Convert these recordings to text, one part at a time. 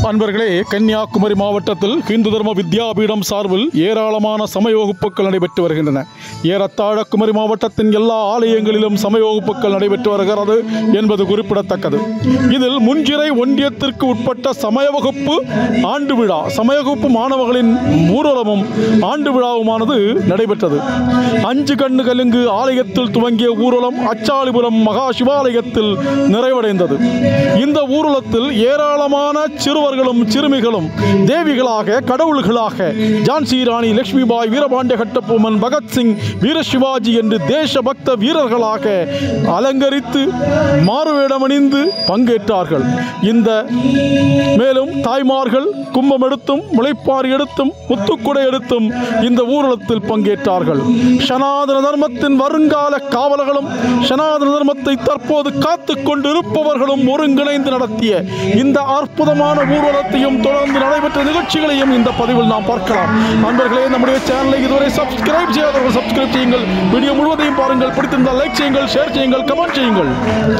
அன்பர்களே, கன்னியாகுமரி மாவட்டத்தில் இந்து தர்ம வித்யாபீடம் சார்பில் ஏராளமான சமய வகுப்புகள் நடைபெற்று வருகின்றன. ஏறத்தாழ குமரி மாவட்டத்தின் எல்லா ஆலயங்களிலும் சமய வகுப்புகள் நடைபெற்று வருகிறது என்பது குறிப்பிடத்தக்கது. இதில் முஞ்சிறை ஒன்றியத்திற்கு உட்பட்ட சமய வகுப்பு ஆண்டு விழா, சமய வகுப்பு மாணவர்களின் ஊர்வலமும் ஆண்டு விழாவுமானது நடைபெற்றது. 5 கண்ணு கலுங்கு ஆலயத்தில் துவங்கிய ஊர்வலம் அச்சாலிபுரம் மகா சிவாலயத்தில் நிறைவடைந்தது. இந்த ஊர்வலத்தில் ஏராளமான சிறுவர்களும் சிறுமிகளும் தேவிகளாக, கடவுள்களாக ஜான்சி ராணி லட்சுமிபாய், வீரபாண்டிய கட்டபொம்மன், பகத்சிங், வீர சிவாஜி என்று தேசபக்த வீரர்களாக அலங்கரித்து மாறுவேடமணிந்து பங்கேற்றார்கள். இந்த மேலும் தாய்மார்கள் கும்பம் எடுத்தும் முளைப்பாரி எடுத்தும் முத்துக்குடை எடுத்தும் இந்த ஊர்வலத்தில் பங்கேற்றார்கள். சனாதன தர்மத்தின் வருங்கால காவலர்களும் சனாதன தர்மத்தை தற்போது காத்து கொண்டிருப்பவர்களும் ஒருங்கிணைந்து நடத்திய இந்த அற்புதமான ஊர்வலத்தையும் தொடர்ந்து நடைபெற்ற நிகழ்ச்சிகளையும் இந்த பதிவில் நாம் பார்க்கலாம். நண்பர்களே, நம்முடைய சேனலை இதுவரை சப்ஸ்கிரைப் செய்யாதவர்கள் சப்ஸ்கிரைப் செய்யுங்கள். வீடியோ முழுவதையும் பாருங்கள். பிடித்திருந்தால் லைக் செய்யுங்கள், ஷேர் செய்யுங்கள், கமெண்ட் செய்யுங்கள்.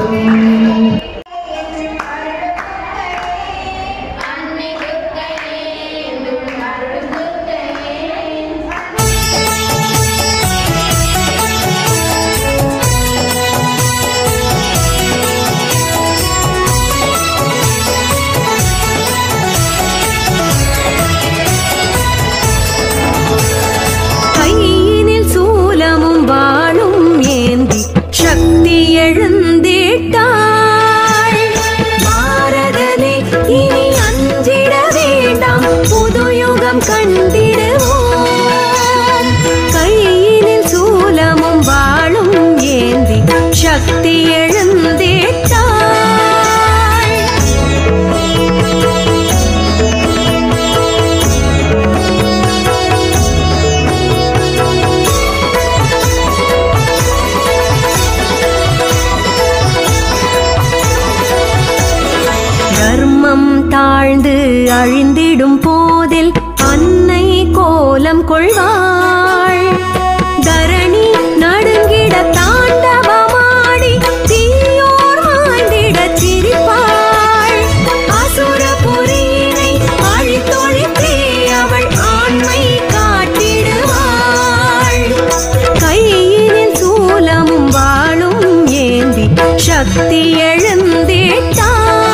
தாழ்ந்து அழிந்திடும் போதில் அன்னை கோலம் கொள்வாள். தரணி நடுங்கிட தாண்டவமாடி தீயோர் மாய்ந்திட சிரிப்பாள். அசுரபுரியினை அழித்தொழித்தே அவள் ஆண்மை காட்டிடுவாள். கையினில் சூலமும் வாளும் ஏந்தி சக்தி எழுந்திட்டாள்.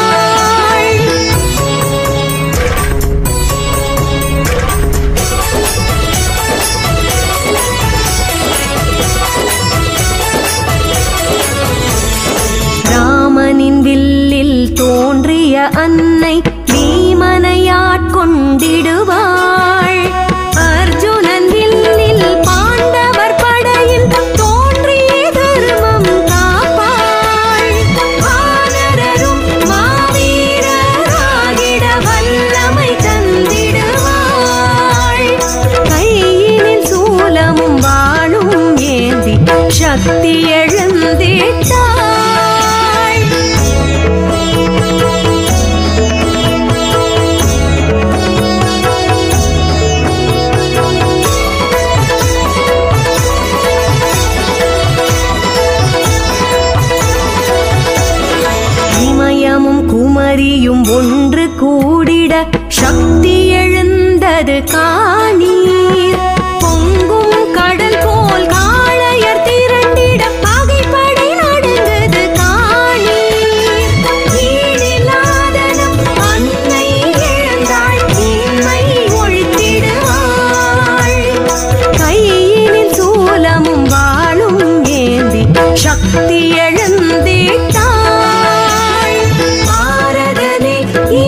வில்லில் தோன்றிய அன்னை பீமனையாட்கொண்டிடுவாள். அர்ஜுனன் வில்லில் பாண்டவர் படையில் தோன்றிய தர்மம் காப்பாள். வானரரும் மாவீரராகிட வல்லமை தந்திடுவாள். கையினில் சூலமும் வாளும் ஏந்தி சக்தி எழுந்திட்டாள். குமரியும் ஒன்று கூடிட சக்தி எழுந்தது காணீர். பொங்கும் கடல் போல் காளையர் திரண்டிட பகைப்படை நடுங்குது காணீர். ஈடில்லாதனம் அன்னை எழுந்தாள், இன்மை ஒழித்திடுவாள். கையினில் சூலமும் வாளும் ஏந்தி சக்தி எழுந்திட்டாள்.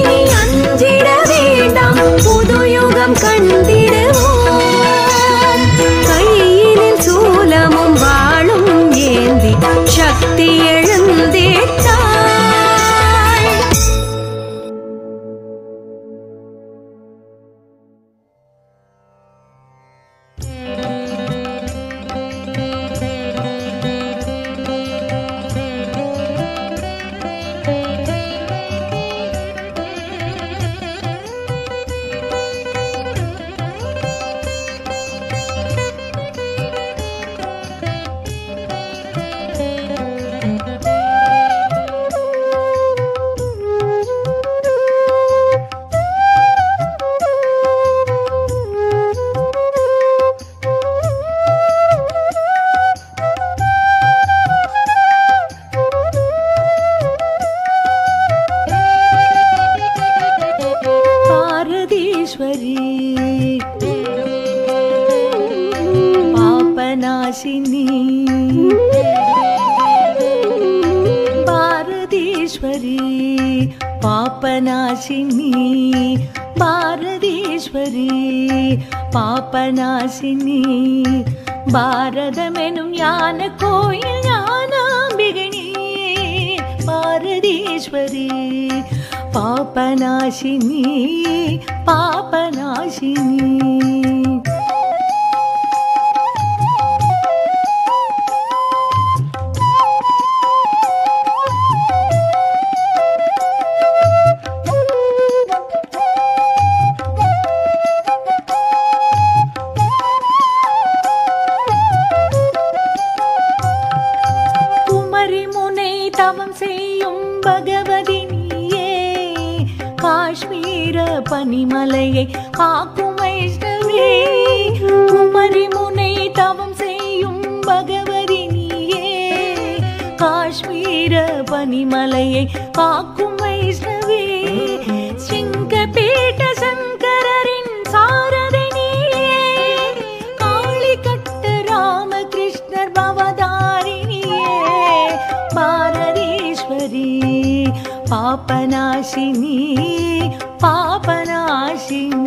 பாரதீஸ்வரி பாபநாசினி பாரதீஸ்வரி பாபநாசினி பாரதீஸ்வரி பாபநாசினி பாரதமெனும் ஞான கோயில் ஞானாம்பிகனி பாரதீஸ்வரி பாபநாசினி பாபநாசினி பனிமலையை காக்கும் வைஷ்ணவி குமரி முனை தவம் செய்யும் பகவதி நீயே காஷ்மீர பனிமலையை காக்கும் வைஷ்ணவி சிங்கபீட சங்கரரின் சாரதி நீயே காளிகட்ட ராமகிருஷ்ணர் பவதாரிணியே பாரதீஸ்வரி பாபநாசினி பாபநாசினி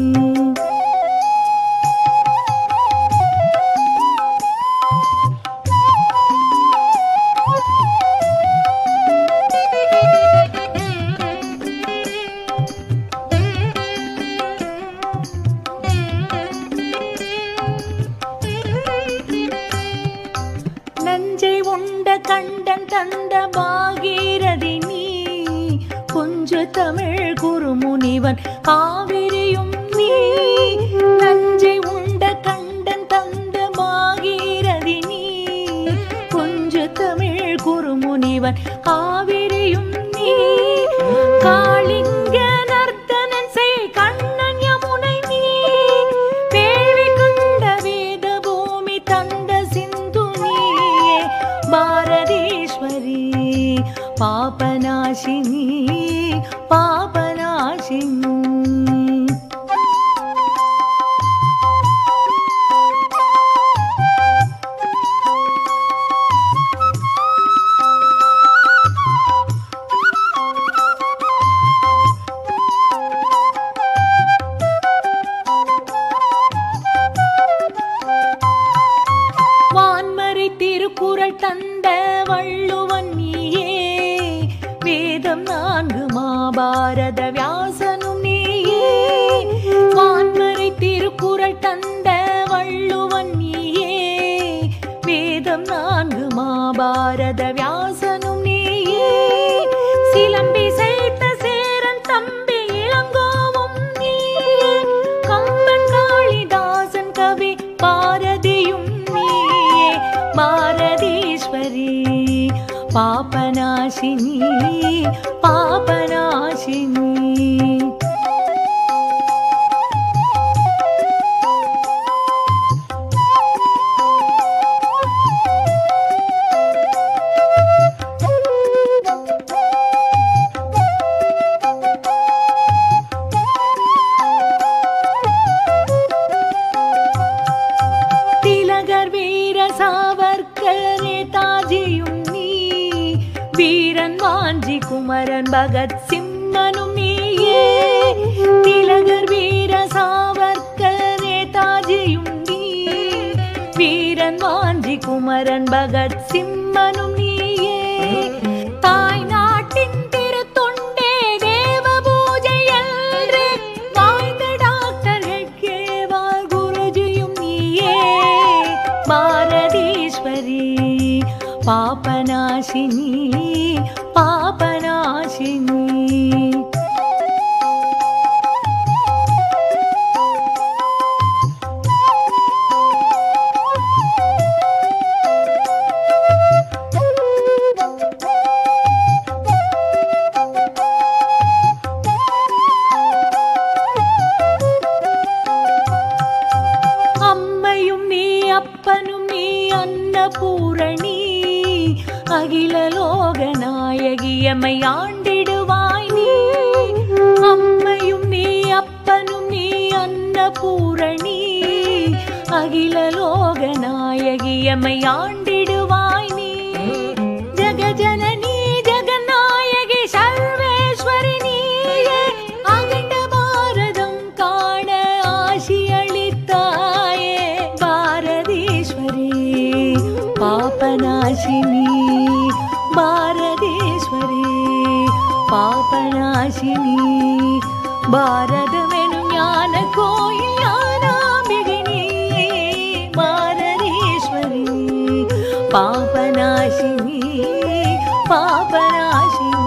நஞ்சை உண்ட கண்டன் தந்த பாகீரதி நீ கொஞ்ச தமிழ் குருமுனிவன் காவிரியும் நீ நஞ்சை உண்ட கண்டன் தந்த பாகீரதி நீ கொஞ்ச தமிழ் குருமுனிவன் காவிரியும் நீ காளிங்க நர்த்தனன் செய் கண்ணன் யமுனை நீ வேள்வி கண்ட வேத பூமி தந்த சிந்து நீயே பாரதீஸ்வரி பாபநாசினி பாபநாசினி வான்மறை திருக்குறள் தந்த வள்ளுவன் நீயே வேதம் நான்கு மாபாரத வியாசனும் நீயே வான்மறை திருக்குறள் தந்த வள்ளுவன் நீயே வேதம் நான்கு மாபாரத வியாசனும் நீயே சிலம்பி செய்த சேரன் தம்பி இளங்கோவும் நீயே கம்பன் காளிதாசன் கவி பாரதியும் நீயே பாரதீஸ்வரி பாபநாசினி பாபநாசினி திலகர் வீர சாவர்கர் நேதாஜியும் நீ வீரன் வாஞ்சி குமரன் பகத் சிம்மனும் நீயே திலகர் வீர சாவர்கர் நேதாஜியும் நீ வீரன் வாஞ்சி குமரன் பகத் சிம்மனும் நீயே தாய் நாட்டின் திருத்தொண்டே தேவ பூஜை என்று வாழ்ந்த டாக்டர் ஹெட்கேவால் குருஜியும் நீயே பாரதீஸ்வரி பாபநாசினி பாபநாசினி அம்மையும் நீ அப்பனும் நீ அன்னபூரணி அகில லோக நாயகியமை ஆண்டிடுவாய் நீ அம்மையும் நீ அப்பனும் நீ அன்னபூரணி அகில லோக நாயகியமை ஆண்டிடுவாய் நீ ஜகஜனனி ஜெகநாயகி சர்வேஸ்வரி நீயே அகண்ட பாரதம் காண ஆசி அளித்தாயே பாரதீஸ்வரி பாபநாசினி பாரதீஸ்வரி பாபநாசினி பாரதமெனும் ஞான கோயில் ஞானாம்பிகினி பாரதீஸ்வரி பாபநாசினி பாபநாசினி.